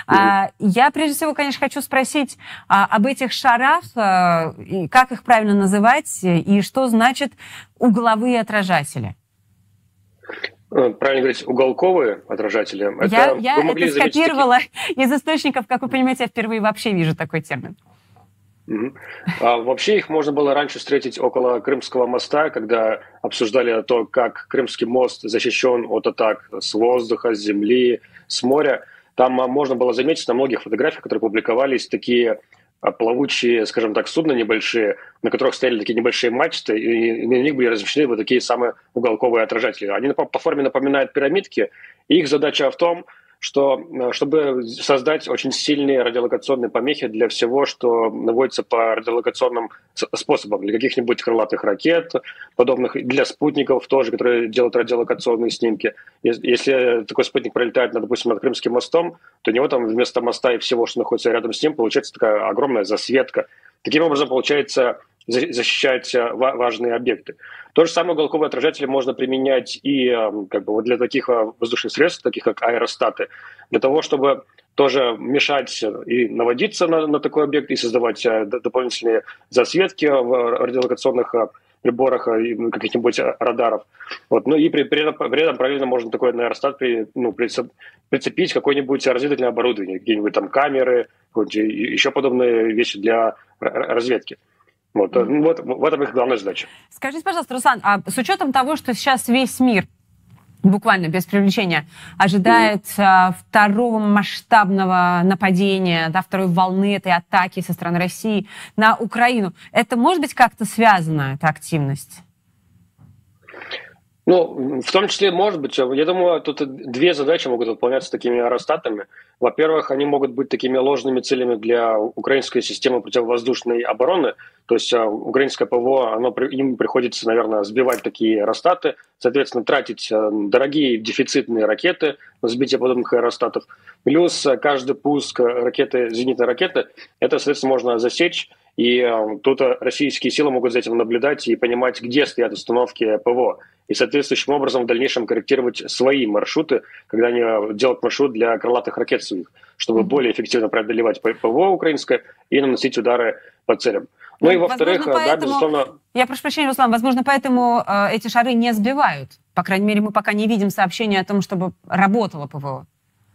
Я, прежде всего, конечно, хочу спросить об этих шарах, и как их правильно называть, и что значит угловые отражатели. Правильно говорить, уголковые отражатели. Я это скопировала из источников, как вы понимаете, я впервые вообще вижу такой термин. Вообще их можно было раньше встретить около Крымского моста, когда обсуждали то, как Крымский мост защищен от атак с воздуха, с земли, с моря. Там можно было заметить на многих фотографиях, которые публиковались, такие плавучие, скажем так, судна небольшие, на которых стояли такие небольшие мачты, и на них были размещены вот такие самые уголковые отражатели. Они по форме напоминают пирамидки, и их задача в том, что, чтобы создать очень сильные радиолокационные помехи для всего, что наводится по радиолокационным способам, для каких-нибудь крылатых ракет, подобных, для спутников тоже, которые делают радиолокационные снимки. Если такой спутник пролетает, допустим, над Крымским мостом, то у него там вместо моста и всего, что находится рядом с ним, получается такая огромная засветка. Таким образом, получается защищать важные объекты. То же самое уголковые отражатели можно применять и вот для таких воздушных средств, таких как аэростаты, для того, чтобы тоже мешать и наводиться на такой объект, и создавать дополнительные засветки в радиолокационных приборах и каких-нибудь радаров. Вот. Ну и при этом параллельно можно такой на аэростат прицепить какое-нибудь разведывательное оборудование, какие-нибудь там камеры, еще подобные вещи для разведки. Вот в этом их главная задача. Скажите, пожалуйста, Руслан, а с учетом того, что сейчас весь мир, буквально без привлечения, ожидает второго масштабного нападения, второй волны этой атаки со стороны России на Украину, это может быть как-то связано, эта активность? В том числе, может быть. Я думаю, тут две задачи могут выполняться такими аэростатами. Во-первых, они могут быть такими ложными целями для украинской системы противовоздушной обороны. То есть украинское ПВО, им приходится, наверное, сбивать такие аэростаты, соответственно, тратить дорогие дефицитные ракеты на сбитие подобных аэростатов. Плюс каждый пуск зенитной ракеты, это, соответственно, можно засечь. И тут российские силы могут за этим наблюдать и понимать, где стоят установки ПВО. И соответствующим образом в дальнейшем корректировать свои маршруты, когда они делают маршрут для крылатых ракет своих, чтобы более эффективно преодолевать ПВО украинское и наносить удары по целям. Ну и во-вторых, безусловно... Я прошу прощения, Руслан, возможно, поэтому эти шары не сбивают. По крайней мере, мы пока не видим сообщения о том, чтобы работало ПВО.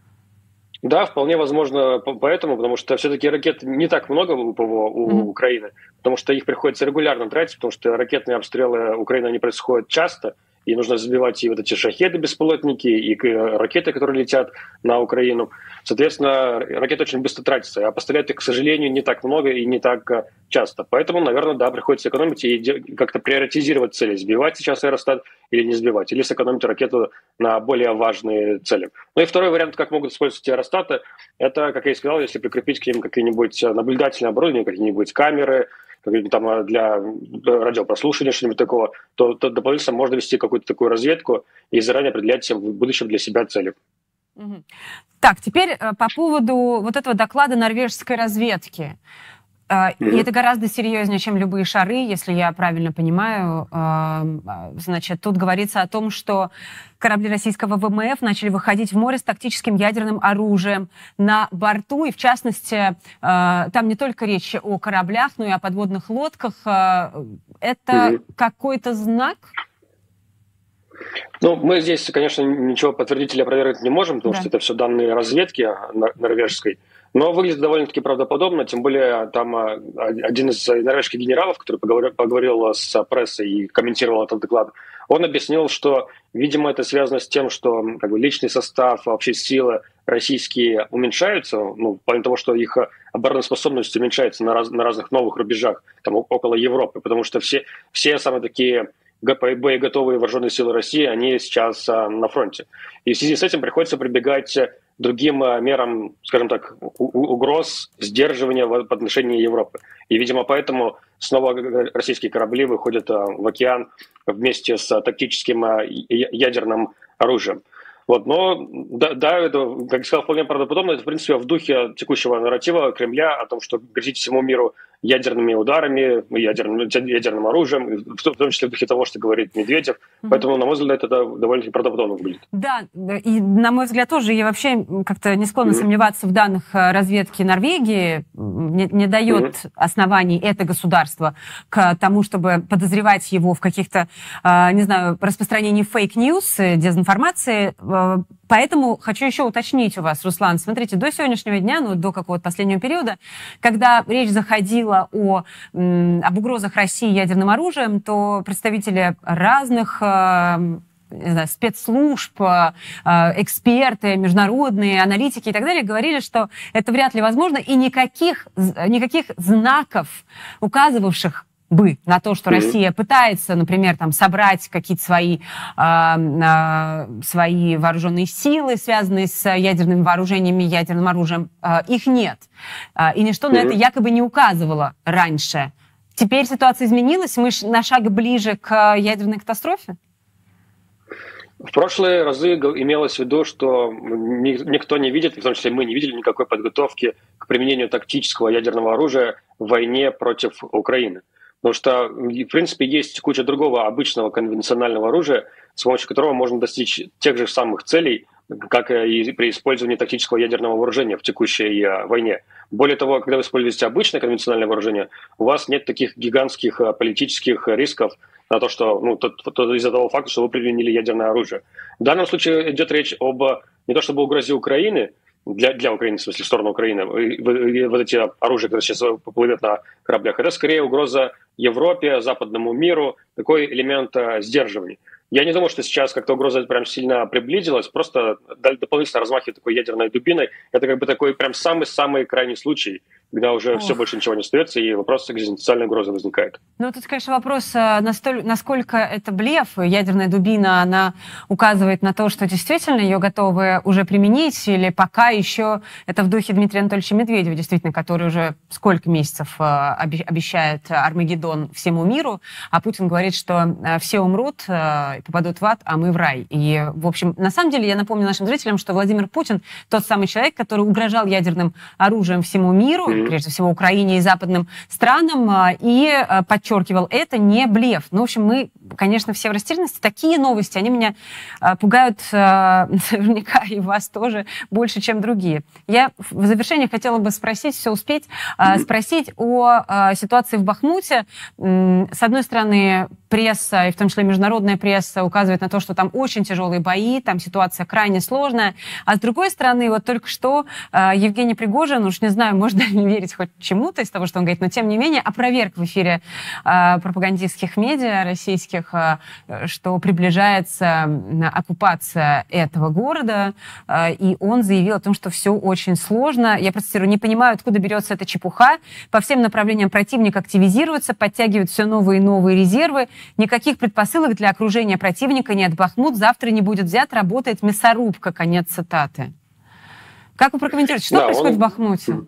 Да, вполне возможно поэтому, потому что все-таки ракет не так много у ПВО у Украины, потому что их приходится регулярно тратить, потому что ракетные обстрелы Украины, они происходят часто, и нужно сбивать и вот эти шахеды-беспилотники, и ракеты, которые летят на Украину. Соответственно, ракеты очень быстро тратятся, а поставлять их, к сожалению, не так много и не так часто. Поэтому, наверное, да, приходится экономить и как-то приоритизировать цели, сбивать сейчас аэростат или не сбивать, или сэкономить ракету на более важные цели. Ну и второй вариант, как могут использовать аэростаты, это, как я и сказал, если прикрепить к ним какие-нибудь наблюдательные оборудования, какие-нибудь камеры, там для радиопрослушивания, что-нибудь такого, то дополнительно можно вести какую-то такую разведку и заранее определять в будущем для себя цели. Так, теперь по поводу вот этого доклада норвежской разведки. И это гораздо серьезнее, чем любые шары, если я правильно понимаю. Значит, тут говорится о том, что корабли российского ВМФ начали выходить в море с тактическим ядерным оружием на борту. И, в частности, там не только речь о кораблях, но и о подводных лодках. Это какой-то знак? Мы здесь, конечно, ничего подтвердить или опровергнуть не можем, потому что это все данные разведки норвежской. Но выглядит довольно-таки правдоподобно, тем более там один из норвежских генералов, который поговорил с прессой и комментировал этот доклад, он объяснил, что, видимо, это связано с тем, что личный состав, вообще силы российские уменьшаются, в плане того, что их обороноспособность уменьшается на разных новых рубежах, там около Европы, потому что все самые такие боеготовые вооруженные силы России, они сейчас на фронте. И в связи с этим приходится прибегать другим мерам, скажем так, угроз, сдерживания в отношении Европы. И, видимо, поэтому снова российские корабли выходят в океан вместе с тактическим ядерным оружием. Но да, это, как я сказал, вполне правдоподобно. Это, в принципе, в духе текущего нарратива Кремля о том, что грозить всему миру ядерными ударами, ядерным оружием, в том числе в духе того, что говорит Медведев. Поэтому, на мой взгляд, это довольно правдоподобно выглядит. Да, и на мой взгляд тоже я вообще как-то не склонна сомневаться в данных разведки Норвегии. Не дает оснований это государство к тому, чтобы подозревать его в каких-то, не знаю, распространении фейк-ньюс, дезинформации. Поэтому хочу еще уточнить у вас, Руслан. Смотрите, до сегодняшнего дня, до какого-то последнего периода, когда речь заходила об угрозах России ядерным оружием, то представители разных не знаю, спецслужб, эксперты, международные аналитики и так далее говорили, что это вряд ли возможно, и никаких знаков, указывавших бы на то, что Россия пытается, например, там, собрать какие-то свои вооруженные силы, связанные с ядерными вооружениями, ядерным оружием, их нет. И ничто на это якобы не указывало раньше. Теперь ситуация изменилась, мы на шаг ближе к ядерной катастрофе? В прошлые разы имелось в виду, что никто не видит, в том числе мы не видели никакой подготовки к применению тактического ядерного оружия в войне против Украины. Потому что, в принципе, есть куча другого обычного конвенционального оружия, с помощью которого можно достичь тех же самых целей, как и при использовании тактического ядерного вооружения в текущей войне. Более того, когда вы используете обычное конвенциональное вооружение, у вас нет таких гигантских политических рисков на то, что из-за того факта, что вы применили ядерное оружие. В данном случае идет речь об не то чтобы угрозе Украины, для Украины, в смысле, в сторону Украины, вот эти оружия, которые сейчас поплывет на кораблях, это скорее угроза Европе, западному миру, такой элемент сдерживания. Я не думаю, что сейчас как-то угроза прям сильно приблизилась, просто дополнительно размахивать такой ядерной дубиной. Это как бы такой прям самый-самый крайний случай, когда уже все больше ничего не остается, и вопрос экзистенциальной угрозы возникает. Ну, тут, конечно, вопрос, насколько это блеф. Ядерная дубина, она указывает на то, что действительно ее готовы уже применить, или пока еще это в духе Дмитрия Анатольевича Медведева, действительно, который уже сколько месяцев обещает Армагеддон всему миру, а Путин говорит, что все умрут, попадут в ад, а мы в рай. И, в общем, на самом деле, я напомню нашим зрителям, что Владимир Путин тот самый человек, который угрожал ядерным оружием всему миру, прежде всего Украине и западным странам, и подчеркивал, это не блеф. Ну, в общем, мы, конечно, все в растерянности. Такие новости, они меня пугают наверняка и вас тоже больше, чем другие. Я в завершение хотела бы спросить, все успеть, спросить о ситуации в Бахмуте. С одной стороны, пресса, и в том числе международная пресса, указывает на то, что там очень тяжелые бои, там ситуация крайне сложная. А с другой стороны, вот только что Евгений Пригожин, уж не знаю, можно ли верить хоть чему-то из того, что он говорит, но тем не менее опроверг в эфире пропагандистских медиа российских, что приближается оккупация этого города, и он заявил о том, что все очень сложно. Я процитирую: «Не понимаю, откуда берется эта чепуха. По всем направлениям противник активизируется, подтягивает все новые и новые резервы. Никаких предпосылок для окружения противника нет. Бахмут завтра не будет взят, работает мясорубка». Конец цитаты. Как вы прокомментируете, что происходит в Бахмуте?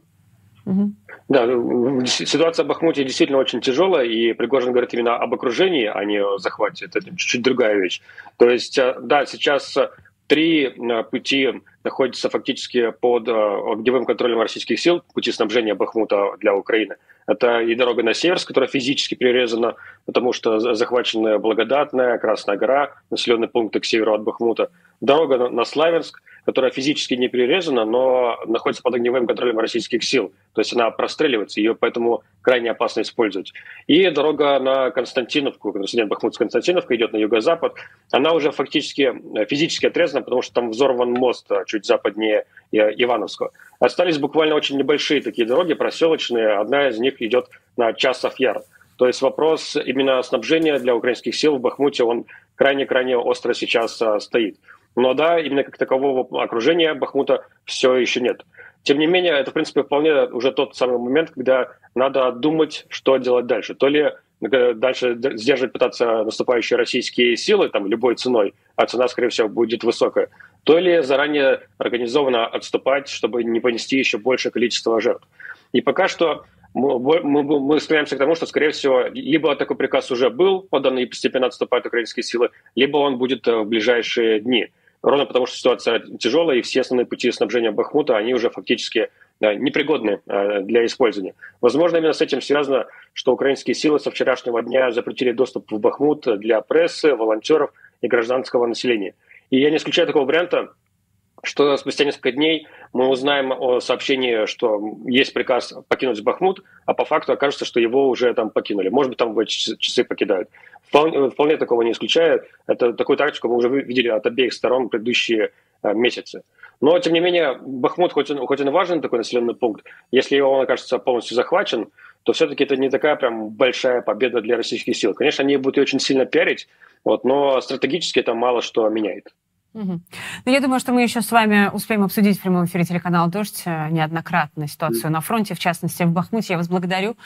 Да, ситуация в Бахмуте действительно очень тяжелая, и Пригожин говорит именно об окружении, а не о захвате. Это чуть-чуть другая вещь. То есть, да, сейчас 3 пути находятся фактически под огневым контролем российских сил, пути снабжения Бахмута для Украины. Это и дорога на Северск, которая физически прирезана, потому что захвачена Благодатная, Красная гора, населенные пункты к северу от Бахмута. Дорога на Славянск, которая физически не перерезана, но находится под огневым контролем российских сил. То есть она простреливается, ее поэтому крайне опасно использовать. И дорога на Константиновку, которая соединяет Бахмут с Константиновкой, идет на юго-запад. Она уже фактически физически отрезана, потому что там взорван мост чуть западнее Ивановского. Остались буквально очень небольшие такие дороги, проселочные. Одна из них идет на Часов-Яр. То есть вопрос именно снабжения для украинских сил в Бахмуте, он крайне-крайне остро сейчас стоит. Но да, именно как такового окружения Бахмута все еще нет. Тем не менее, это, в принципе, вполне уже тот самый момент, когда надо думать, что делать дальше. То ли дальше сдерживать пытаться наступающие российские силы там любой ценой, а цена, скорее всего, будет высокая, то ли заранее организованно отступать, чтобы не понести еще большее количество жертв. И пока что мы склоняемся к тому, что, скорее всего, либо такой приказ уже был подан и постепенно отступают украинские силы, либо он будет в ближайшие дни. Ровно потому, что ситуация тяжелая, и все основные пути снабжения Бахмута, они уже фактически непригодны для использования. Возможно, именно с этим связано, что украинские силы со вчерашнего дня запретили доступ в Бахмут для прессы, волонтеров и гражданского населения. И я не исключаю такого варианта, что спустя несколько дней мы узнаем о сообщении, что есть приказ покинуть Бахмут, а по факту окажется, что его уже там покинули. Может быть, там в эти часы покидают. Вполне такого не исключаю. Это такую тактику мы уже видели от обеих сторон в предыдущие месяцы. Но, тем не менее, Бахмут, хоть он и важен такой населенный пункт, если он окажется полностью захвачен, то все-таки это не такая прям большая победа для российских сил. Конечно, они будут ее очень сильно пиарить, но стратегически это мало что меняет. Ну, я думаю, что мы еще с вами успеем обсудить в прямом эфире телеканала «Дождь» неоднократно ситуацию на фронте, в частности, в Бахмуте. Я вас благодарю.